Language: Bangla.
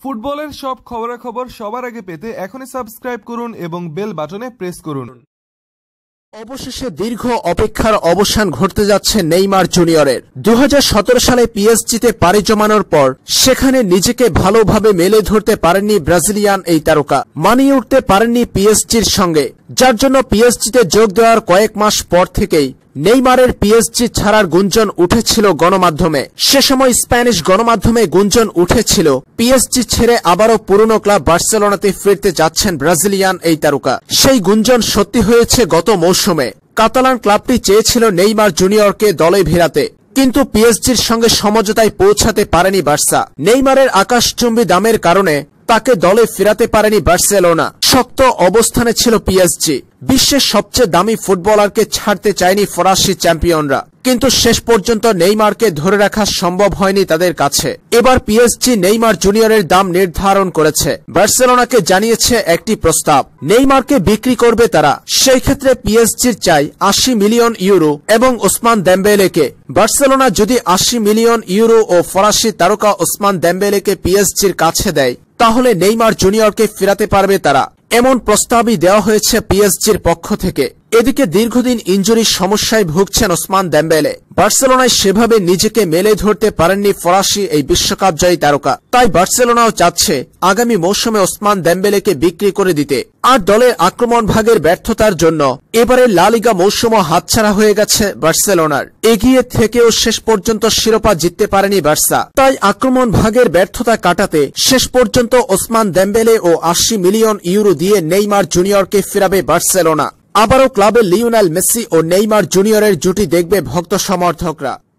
ফুটবলের সব খবরাখবর সবার আগে পেতে এখনই সাবস্ক্রাইব করুন এবং বেল বাটনে প্রেস করুন। অবশেষে দীর্ঘ অপেক্ষার অবসান ঘটতে যাচ্ছে নেইমার জুনিয়রের। 2017 সালে পিএসজিতে পাড়ি জমানোর পর সেখানে নিজেকে ভালোভাবে মেলে ধরতে পারেননি ব্রাজিলিয়ান এই তারকা। মানিয়ে উঠতে পারেননি পিএসজির সঙ্গে, যার জন্য পিএসজিতে যোগ দেওয়ার কয়েক মাস পর থেকেই নেইমারের পিএসজি ছাড়ার গুঞ্জন উঠেছিল গণমাধ্যমে। সে সময় স্প্যানিশ গণমাধ্যমে গুঞ্জন উঠেছিল পিএসজি ছেড়ে আবারও পুরনো ক্লাব বার্সেলোনাতে ফিরতে যাচ্ছেন ব্রাজিলিয়ান এই তারকা। সেই গুঞ্জন সত্যি হয়েছে গত মৌসুমে। কাতালান ক্লাবটি চেয়েছিল নেইমার জুনিয়রকে দলে ভিড়াতে, কিন্তু পিএসজির সঙ্গে সমঝোতায় পৌঁছাতে পারেনি বার্সা। নেইমারের আকাশচুম্বী দামের কারণে তাকে দলে ফেরাতে পারেনি বার্সেলোনা। শক্ত অবস্থানে ছিল পিএসজি। বিশ্বের সবচেয়ে দামি ফুটবলারকে ছাড়তে চায়নি ফরাসি চ্যাম্পিয়নরা, কিন্তু শেষ পর্যন্ত নেইমারকে ধরে রাখা সম্ভব হয়নি তাদের কাছে। এবার পিএসজি নেইমার জুনিয়রের দাম নির্ধারণ করেছে। বার্সেলোনাকে জানিয়েছে একটি প্রস্তাব, নেইমারকে বিক্রি করবে তারা। সেই ক্ষেত্রে পিএসজির চাই 80 মিলিয়ন ইউরো এবং ওসমান দেম্বেলেকে। বার্সেলোনা যদি 80 মিলিয়ন ইউরো ও ফরাসি তারকা ওসমান দেম্বেলেকে পিএসজির কাছে দেয়, তাহলে নেইমার জুনিয়রকে ফেরাতে পারবে তারা। এমন প্রস্তাবই দেওয়া হয়েছে পিএসজির পক্ষ থেকে। এদিকে দীর্ঘদিন ইনজুরির সমস্যায় ভুগছেন ওসমান দেম্বেলে। বার্সেলোনায় সেভাবে নিজেকে মেলে ধরতে পারেননি ফরাসি এই বিশ্বকাপ জয়ী তারকা। তাই বার্সেলোনাও চাচ্ছে আগামী মৌসুমে ওসমান দেম্বেলেকে বিক্রি করে দিতে। আর দলের আক্রমণ ভাগের ব্যর্থতার জন্য এবারে লা লিগা মৌসুমও হাতছাড়া হয়ে গেছে বার্সেলোনার। এগিয়ে থেকেও শেষ পর্যন্ত শিরোপা জিততে পারেনি বার্সা। তাই আক্রমণ ভাগের ব্যর্থতা কাটাতে শেষ পর্যন্ত ওসমান দেম্বেলে ও 80 মিলিয়ন ইউরো দিয়ে নেইমার জুনিয়রকে ফেরাবে বার্সেলোনা। আবারও ক্লাবে লিওনেল মেসি ও নেইমার জুনিয়রের জুটি দেখবে ভক্ত সমর্থকরা।